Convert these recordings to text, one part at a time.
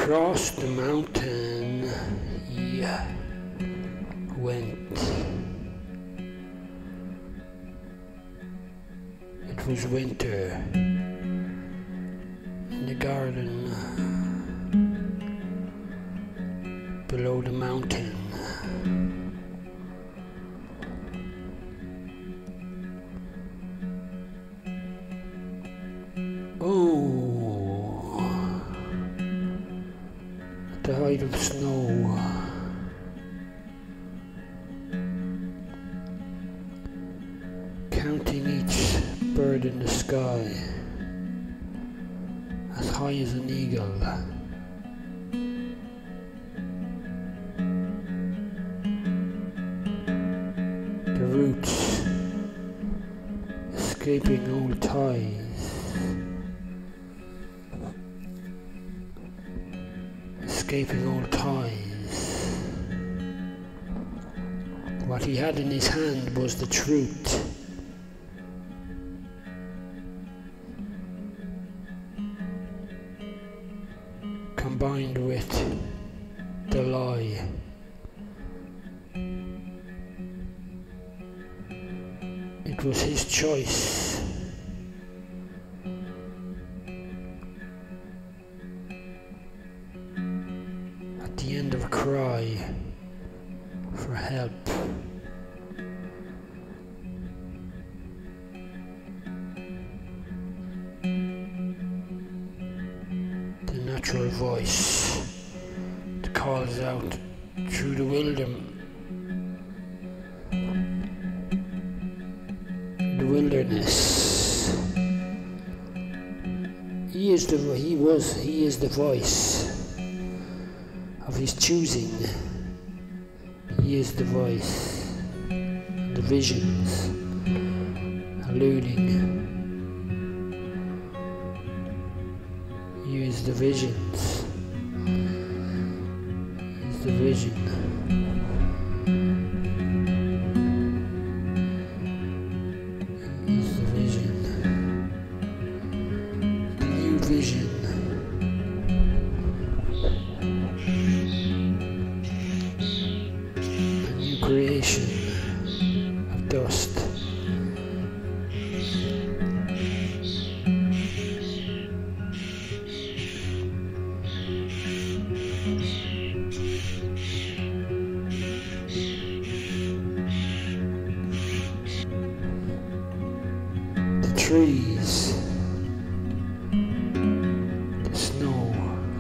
Across the mountain he went. It was winter in the garden below the mountain. Oh, at the height of snow, counting each bird in the sky, as high as an eagle. The roots escaping old ties. Escaping old ties. What he had in his hand was the truth. Combined with the lie. It was his choice. At the end of a cry for help, the natural voice that calls out through the wilderness. He is the voice of his choosing. He is the voice, the visions, alluding. He is the visions. He is the vision. He is the vision. The new vision. Creation of dust. The trees, the snow,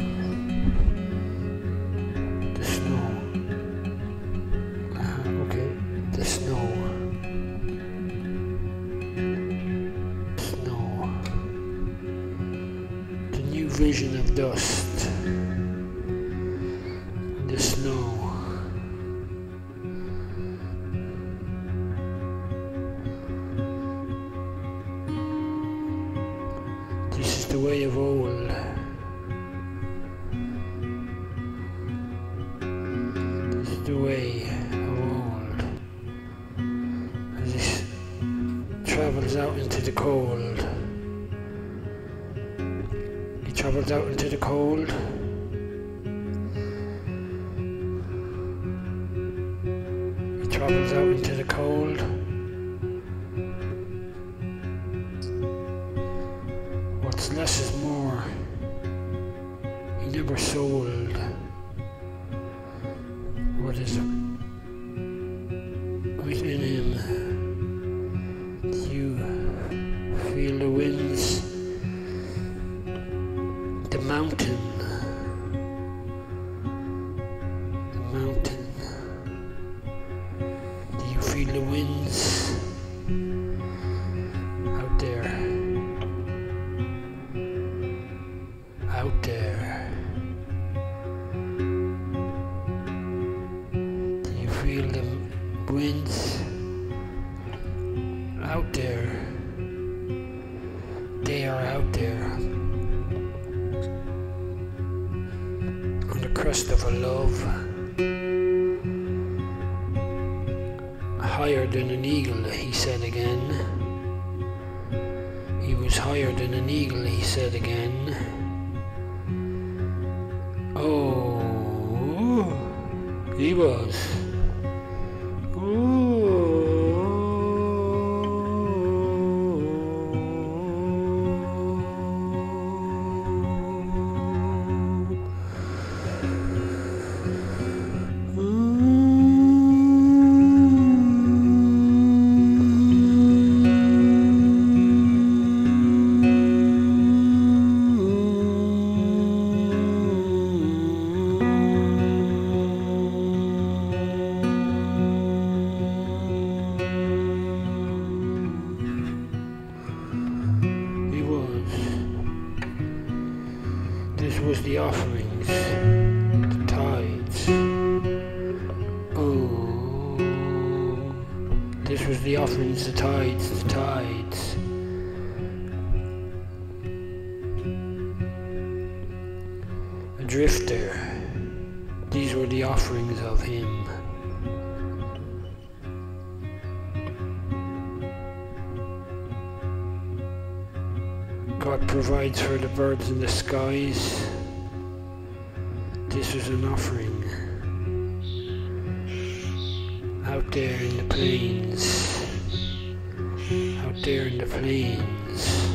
the snow. The snow. The new vision of dust. The snow. This is the way of old. This is the way of old. Travels out into the cold. He travels out into the cold. He travels out into the cold. What's less is more. He never sold what is within him. You feel the winds, the mountain, Do you feel the winds out there, out there? Do you feel the winds out there? They are out there on the crest of a love higher than an eagle, he said again. He was higher than an eagle, he said again. He was. This was the offerings, the tithes. Oh, this was the offerings, the tithes, the tithes. A drifter, these were the offerings of him. God provides for the birds in the skies. This was an offering. Out there in the plains. Out there in the plains.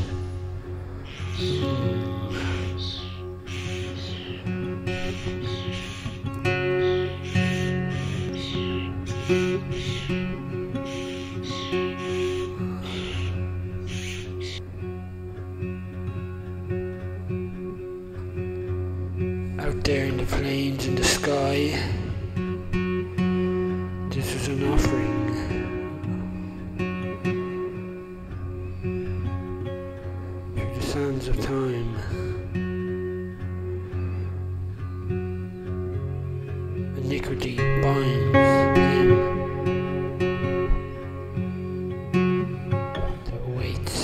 Out there in the plains, in the sky, this was an offering. Through the sands of time, iniquity binds him that waits.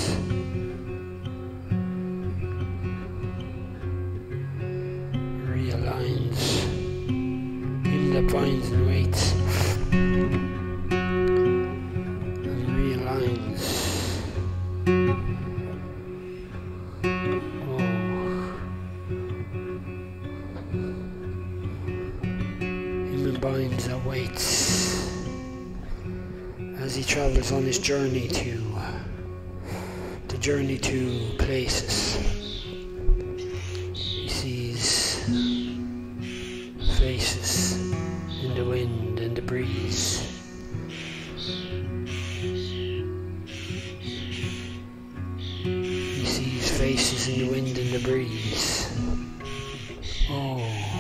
Realigns him that binds and waits, and realigns. Oh, him that binds that waits as he travels on his journey to places. Faces in the wind and the breeze. He sees faces in the wind and the breeze. Oh.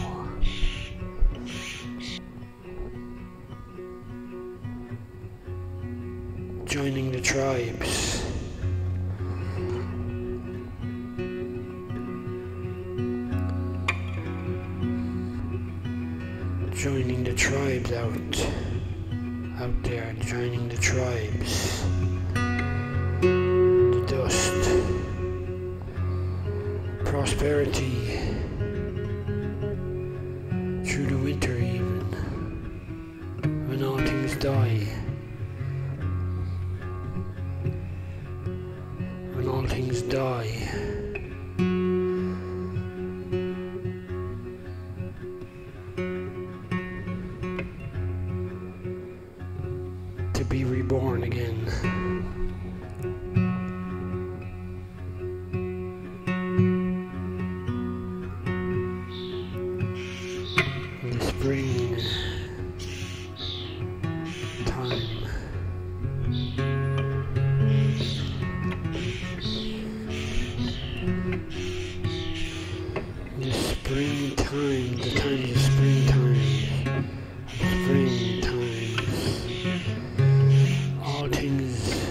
Joining the tribes. Joining the tribes out there, joining the tribes, the dust, prosperity, through the winter even, when all things die, when all things die. To be reborn again. In the spring time. The springtime, the time of springtime. Springtime. All things